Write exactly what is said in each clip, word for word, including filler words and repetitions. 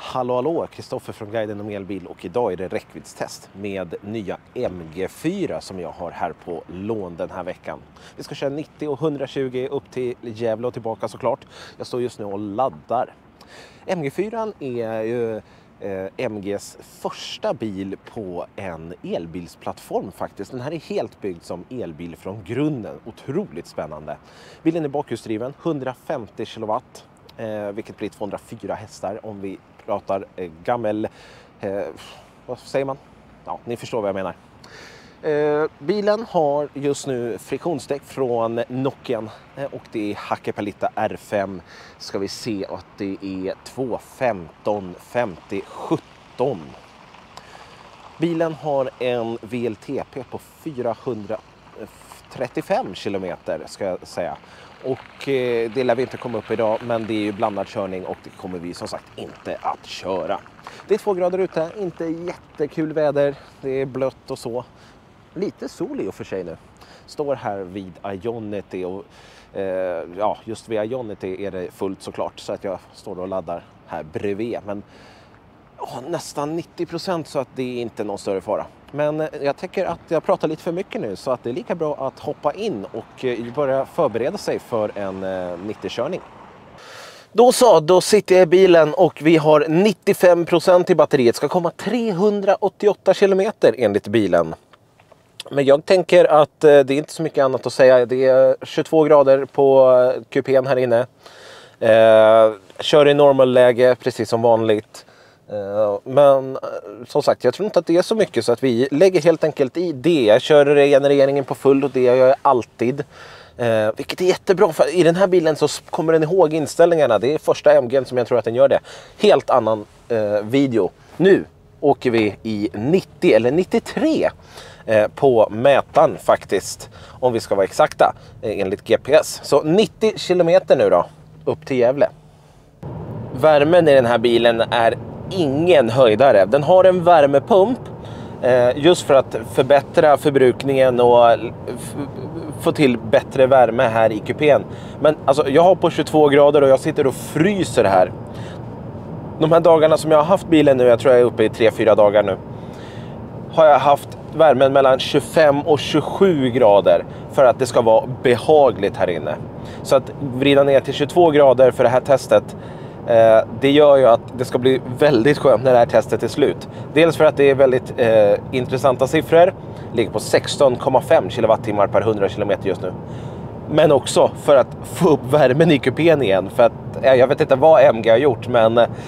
Hallå hallå, Kristoffer från Guiden om elbil och idag är det räckviddstest med nya M G fyra som jag har här på lån den här veckan. Vi ska köra nittio och hundratjugo upp till Gävle och tillbaka såklart. Jag står just nu och laddar. M G fyra är ju eh, M Gs första bil på en elbilsplattform faktiskt. Den här är helt byggd som elbil från grunden. Otroligt spännande. Bilen är bakhjulsdriven, hundrafemtio kilowatt. Eh, vilket blir tvåhundrafyra hästar om vi pratar eh, gammel, eh, vad säger man? Ja, ni förstår vad jag menar. Eh, bilen har just nu friktionsdäck från Nokian eh, och det är Hakkapeliitta R fem. Ska vi se att det är två femton femtio sjutton. Bilen har en V L T P på fyrahundratrettiofem kilometer ska jag säga. Och eh, det lär vi inte komma upp idag, men det är ju blandad körning och det kommer vi som sagt inte att köra. Det är två grader ute, inte jättekul väder, det är blött och så. Lite sol i och för sig nu. Står här vid Ionity och eh, ja, just vid Ionity är det fullt såklart så att jag står och laddar här bredvid. Men oh, nästan nittio procent så att det är inte någon större fara. Men jag tänker att jag pratar lite för mycket nu så att det är lika bra att hoppa in och börja förbereda sig för en nittio-körning. Då så, då sitter jag i bilen och vi har nittiofem procent i batteriet. Ska komma trehundraåttioåtta kilometer enligt bilen. Men jag tänker att det är inte så mycket annat att säga. Det är tjugotvå grader på kupén här inne. Eh, kör i normalläge precis som vanligt. Men som sagt, jag tror inte att det är så mycket så att vi lägger helt enkelt i det. Jag kör regenereringen på full och det gör jag alltid. Eh, vilket är jättebra för i den här bilen så kommer den ihåg inställningarna. Det är första M G:n som jag tror att den gör det. Helt annan eh, video. Nu åker vi i nittio eller nittiotre eh, på mätaren faktiskt. Om vi ska vara exakta eh, enligt G P S. Så nittio kilometer nu då upp till Gävle. Värmen i den här bilen är ingen höjdare. Den har en värmepump eh, just för att förbättra förbrukningen och få till bättre värme här i kupén. Men alltså, jag har på tjugotvå grader och jag sitter och fryser här. De här dagarna som jag har haft bilen nu, jag tror jag är uppe i tre fyra dagar nu, har jag haft värmen mellan tjugofem och tjugosju grader för att det ska vara behagligt här inne. Så att vrida ner till tjugotvå grader för det här testet, det gör ju att det ska bli väldigt skönt när det här testet är slut. Dels för att det är väldigt eh, intressanta siffror. Ligger på sexton komma fem kilowattimmar per hundra kilometer just nu. Men också för att få upp värmen i kupén igen. För att, eh, jag vet inte vad M G har gjort, men eh,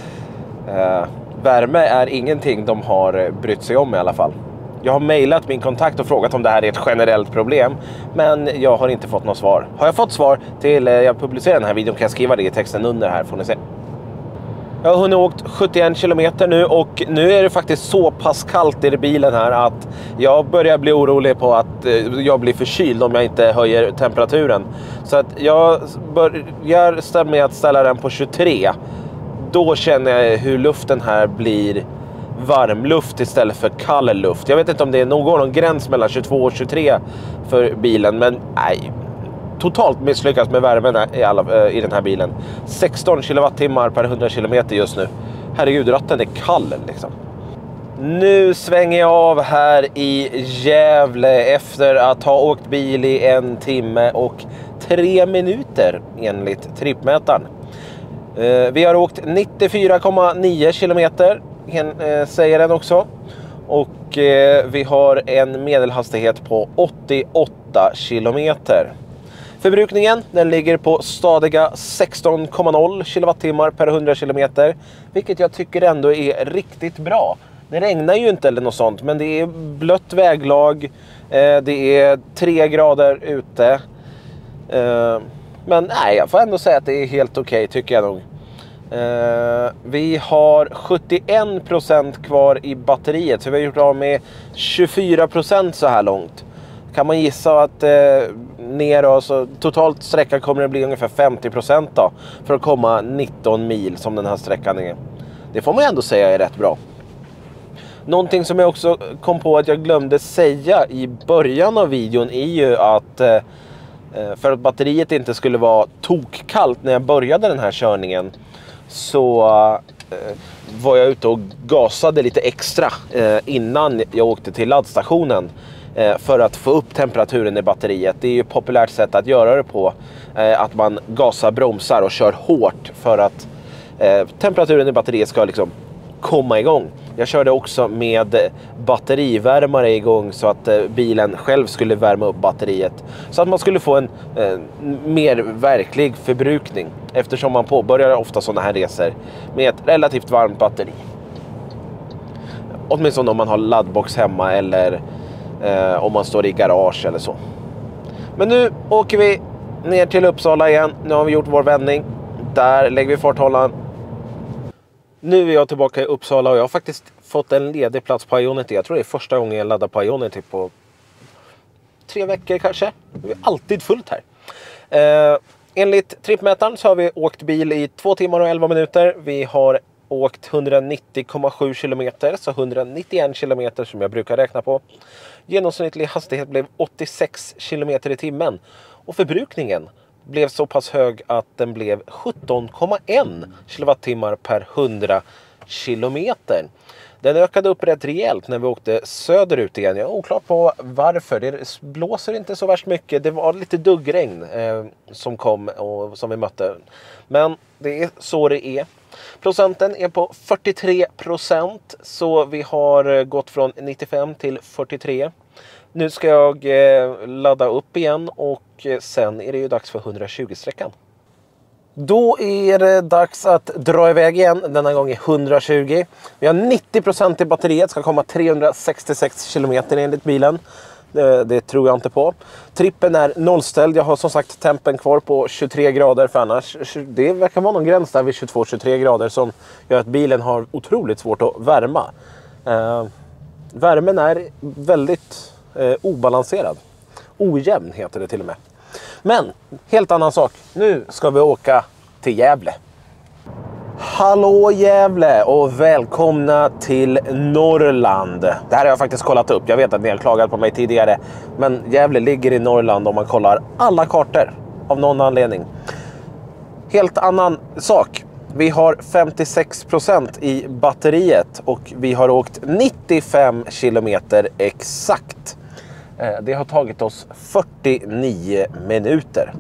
värme är ingenting de har brytt sig om i alla fall. Jag har mejlat min kontakt och frågat om det här är ett generellt problem. Men jag har inte fått något svar. Har jag fått svar till eh, jag publicerar den här videon kan jag skriva det i texten under här, får ni se. Jag har hunnit åkt sjuttioen kilometer nu och nu är det faktiskt så pass kallt i bilen här att jag börjar bli orolig på att jag blir förkyld om jag inte höjer temperaturen. Så att jag börjar med att ställa den på tjugotre. Då känner jag hur luften här blir varmluft istället för kall luft. Jag vet inte om det är någon, någon gräns mellan tjugotvå och tjugotre för bilen, men nej. Totalt misslyckas med värmen i, alla, i den här bilen. sexton kilowattimmar per hundra kilometer just nu. Herregud, ratten är kall liksom. Nu svänger jag av här i Gävle efter att ha åkt bil i en timme och tre minuter enligt trippmätaren. Vi har åkt nittiofyra komma nio kilometer säger den också. Och vi har en medelhastighet på åttioåtta kilometer. Förbrukningen den ligger på stadiga sexton komma noll kilowattimmar per hundra kilometer. Vilket jag tycker ändå är riktigt bra. Det regnar ju inte eller något sånt, men det är blött väglag. Det är tre grader ute. Men nej, jag får ändå säga att det är helt okej, tycker jag nog. Vi har sjuttioen procent kvar i batteriet, så vi har gjort av med tjugofyra procent så här långt. Kan man gissa att eh, ner och så totalt sträckan kommer det bli ungefär femtio procent då för att komma nitton mil som den här sträckan är. Det får man ändå säga är rätt bra. Någonting som jag också kom på att jag glömde säga i början av videon är ju att eh, för att batteriet inte skulle vara tokkallt när jag började den här körningen så eh, var jag ute och gasade lite extra eh, innan jag åkte till laddstationen eh, för att få upp temperaturen i batteriet. Det är ju ett populärt sätt att göra det på, eh, att man gasar, bromsar och kör hårt för att eh, temperaturen i batteriet ska liksom komma igång. Jag körde också med batterivärmare igång så att eh, bilen själv skulle värma upp batteriet. Så att man skulle få en eh, mer verklig förbrukning. Eftersom man påbörjar ofta sådana här resor med ett relativt varmt batteri. Åtminstone om man har laddbox hemma eller eh, om man står i garage eller så. Men nu åker vi ner till Uppsala igen. Nu har vi gjort vår vändning. Där lägger vi farthållaren. Nu är jag tillbaka i Uppsala och jag har faktiskt fått en ledig plats på Ionity. Jag tror det är första gången jag laddar på Ionity på tre veckor kanske. Det är alltid fullt här. Eh, enligt trippmätaren så har vi åkt bil i två timmar och elva minuter. Vi har åkt hundranittio komma sju kilometer, så hundranittioen kilometer som jag brukar räkna på. Genomsnittlig hastighet blev åttiosex kilometer i timmen. Och förbrukningen blev så pass hög att den blev sjutton komma en kilowattimmar per hundra kilometer. Den ökade upp rätt rejält när vi åkte söderut igen. Jag är oklart på varför. Det blåser inte så värst mycket. Det var lite duggregn eh, som kom och som vi mötte. Men det är så det är. Procenten är på fyrtiotre procent. Så vi har gått från nittiofem till fyrtiotre. Nu ska jag eh, ladda upp igen och sen är det ju dags för hundratjugo-sträckan. Då är det dags att dra iväg igen, denna gång i hundratjugo. Vi har nittio procent i batteriet, ska komma trehundrasextiosex kilometer enligt bilen. Det, det tror jag inte på. Trippen är nollställd, jag har som sagt tempen kvar på tjugotre grader, för annars det verkar vara någon gräns där vid tjugotvå till tjugotre grader som gör att bilen har otroligt svårt att värma. Eh, värmen är väldigt eh, obalanserad. Ojämn heter det till och med. Men, helt annan sak. Nu ska vi åka till Gävle. Hallå Gävle och välkomna till Norrland. Det här har jag faktiskt kollat upp. Jag vet att ni har klagat på mig tidigare. Men Gävle ligger i Norrland om man kollar alla kartor. Av någon anledning. Helt annan sak. Vi har femtiosex procent i batteriet. Och vi har åkt nittiofem kilometer exakt. Det har tagit oss fyrtionio minuter.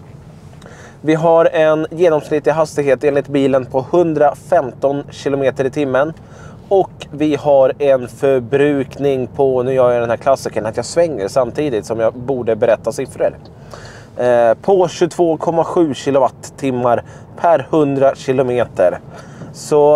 Vi har en genomsnittlig hastighet enligt bilen på hundrafemton kilometer i timmen. Och vi har en förbrukning på, nu gör jag den här klassiken att jag svänger samtidigt som jag borde berätta siffror. På tjugotvå komma sju kilowattimmar per hundra kilometer. Så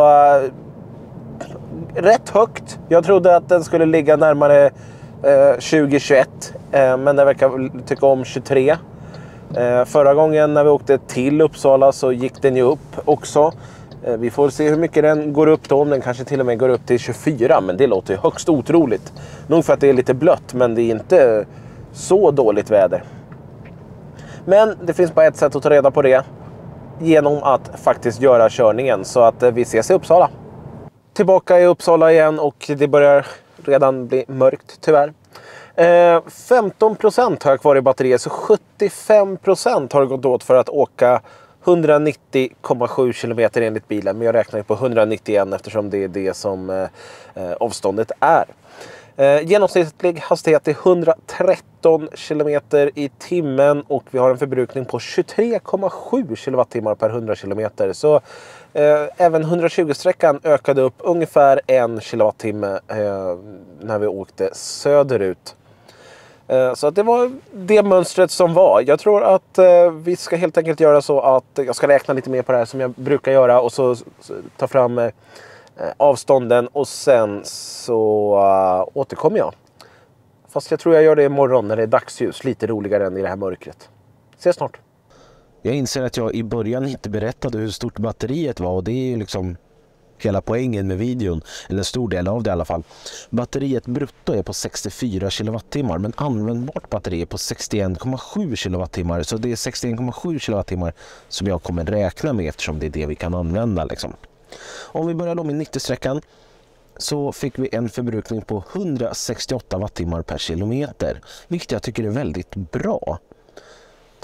rätt högt. Jag trodde att den skulle ligga närmare tjugo tjugoett, men den verkar tycka om tjugotre. Förra gången när vi åkte till Uppsala så gick den ju upp också. Vi får se hur mycket den går upp då, om den kanske till och med går upp till tjugofyra, men det låter ju högst otroligt. Nog för att det är lite blött, men det är inte så dåligt väder. Men det finns bara ett sätt att ta reda på det, genom att faktiskt göra körningen, så att vi ses i Uppsala. Tillbaka i Uppsala igen och det börjar redan bli mörkt tyvärr. Eh, femton procent har jag kvar i batteriet, så sjuttiofem procent har det gått åt för att åka hundranittio komma sju kilometer enligt bilen. Men jag räknar på hundranittioen eftersom det är det som eh, avståndet är. Eh, genomsnittlig hastighet är hundratretton kilometer i timmen och vi har en förbrukning på tjugotre komma sju kilowattimmar per hundra kilometer. Så eh, även hundratjugo-sträckan ökade upp ungefär en kilowattimme eh, när vi åkte söderut. Eh, så att det var det mönstret som var. Jag tror att eh, vi ska helt enkelt göra så att jag ska räkna lite mer på det här som jag brukar göra och så, så ta fram eh, avstånden och sen så uh, återkommer jag. Fast jag tror jag gör det imorgon när det är dagsljus. Lite roligare än i det här mörkret. Ses snart. Jag inser att jag i början inte berättade hur stort batteriet var och det är ju liksom hela poängen med videon, eller en stor del av det i alla fall. Batteriet brutto är på sextiofyra kilowattimmar men användbart batteri är på sextioen komma sju kilowattimmar, så det är sextioen komma sju kilowattimmar som jag kommer räkna med eftersom det är det vi kan använda liksom. Om vi börjar då med nittio-sträckan så fick vi en förbrukning på hundrasextioåtta wattimmar per kilometer, vilket jag tycker är väldigt bra.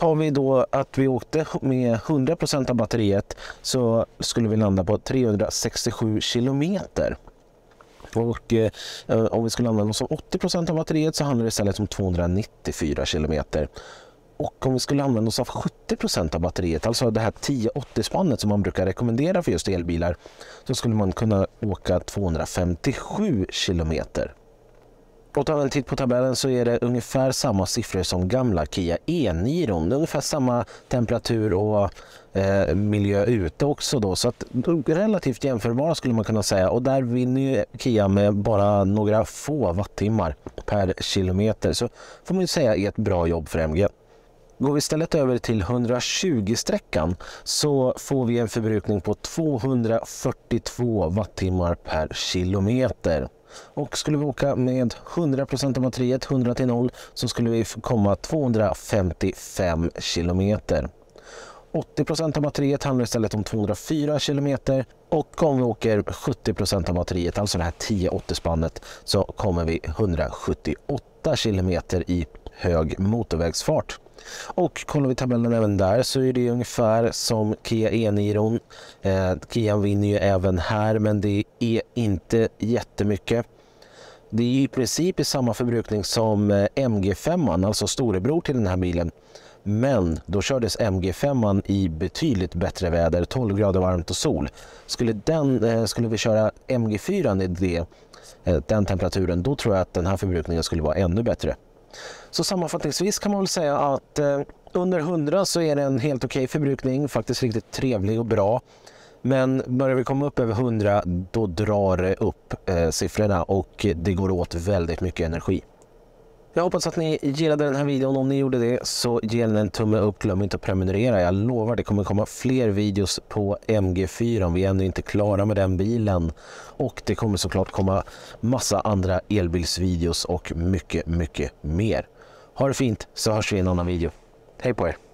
tar vi då att vi åkte med hundra procent av batteriet så skulle vi landa på trehundrasextiosju kilometer. Och eh, om vi skulle använda oss av åttio procent av batteriet så handlar det istället om tvåhundranittiofyra kilometer. Och om vi skulle använda oss av sjuttio procent av batteriet, alltså det här tio åttio spannet som man brukar rekommendera för just elbilar, så skulle man kunna åka tvåhundrafemtiosju kilometer. Och tar vi en titt på tabellen så är det ungefär samma siffror som gamla Kia e-Niron. Det är ungefär samma temperatur och eh, miljö ute också då. Så att relativt jämförbara skulle man kunna säga. Och där vinner ju Kia med bara några få wattimmar per kilometer. Så får man ju säga är ett bra jobb för M G. Går vi istället över till hundratjugo-sträckan så får vi en förbrukning på tvåhundrafyrtiotvå wattimmar per kilometer. Och skulle vi åka med hundra procent av batteriet, hundra till noll, så skulle vi komma tvåhundrafemtiofem kilometer. åttio procent av batteriet handlar istället om tvåhundrafyra kilometer. Och om vi åker sjuttio procent av batteriet, alltså det här tio åttio spannet, så kommer vi hundrasjuttioåtta kilometer i hög motorvägsfart. Och kollar vi tabellen även där så är det ungefär som Kia e-Niron. Eh, Kia vinner ju även här, men det är inte jättemycket. Det är i princip i samma förbrukning som eh, M G fem, alltså storebror till den här bilen. Men då kördes M G fem i betydligt bättre väder, tolv grader varmt och sol. Skulle, den, eh, skulle vi köra M G fyra i det, eh, den temperaturen, då tror jag att den här förbrukningen skulle vara ännu bättre. Så sammanfattningsvis kan man väl säga att eh, under hundra så är det en helt okej förbrukning, faktiskt riktigt trevlig och bra. Men börjar vi komma upp över hundra, då drar det upp eh, siffrorna och det går åt väldigt mycket energi. Jag hoppas att ni gillade den här videon. Om ni gjorde det så ge den en tumme upp, glöm inte att prenumerera. Jag lovar det kommer komma fler videos på M G fyra om vi ännu inte är klara med den bilen. Och det kommer såklart komma massa andra elbilsvideos och mycket, mycket mer. Ha det fint så hörs vi i en annan video. Hej på er!